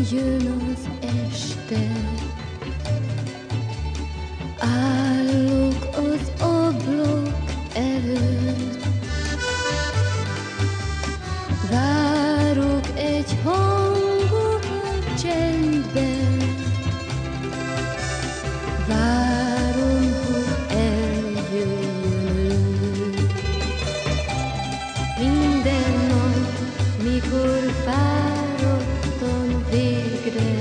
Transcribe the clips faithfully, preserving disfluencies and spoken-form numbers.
jön az este, állok az ablak előtt, várok egy hangot a csendben, várom, hogy eljöjjön ő. Minden nap, mikor fáradtam végre,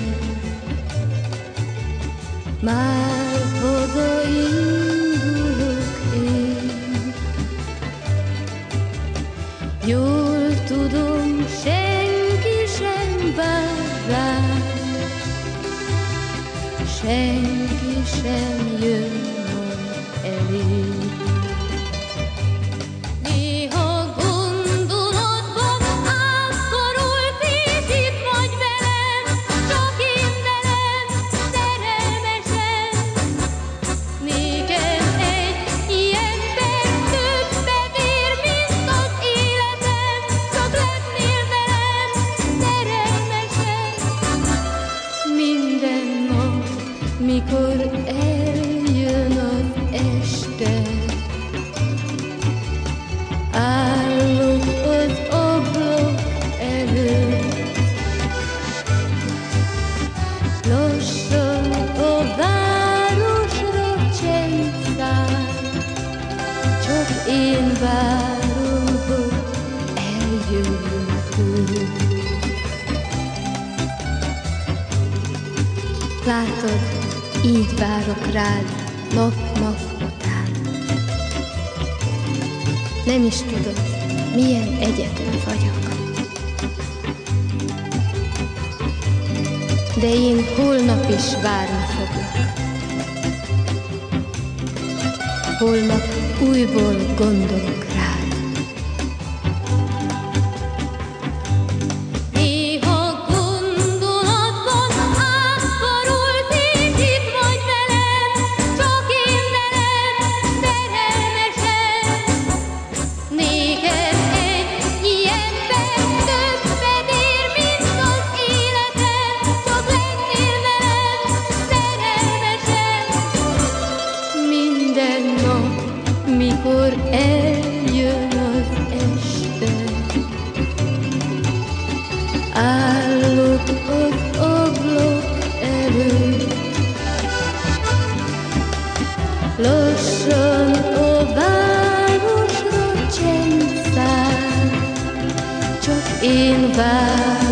már hazaindulok én. Jól tudom, senki sem vár rám, senki sem jön majd elém. Néha gondolatban átkarol itt vagy velem, csak én velem, szerelmesen. Nékem egy ilyen perc többet ér, mint az életem, csak lennél velem, szerelmesen. Minden nap, mikor eljön az este, állok az ablak előtt, lassan a városra csend száll, csak én várom, hogy eljöjjön ő. Látod, így várok rád nap-nap után. Nem is tudod, milyen egyedül vagyok. De én holnap is várni foglak. Holnap újból gondolok rád. Néha gondolatban átkarol itt vagy velem, csak én velem, szerelmesen. Nékem egy ilyen perc többet ér, mint az életem, csak lennél velem, szerelmesen. Minden nap, mikor eljön az este, állok az ablak előtt, lassan a városra csend száll, csak én várok.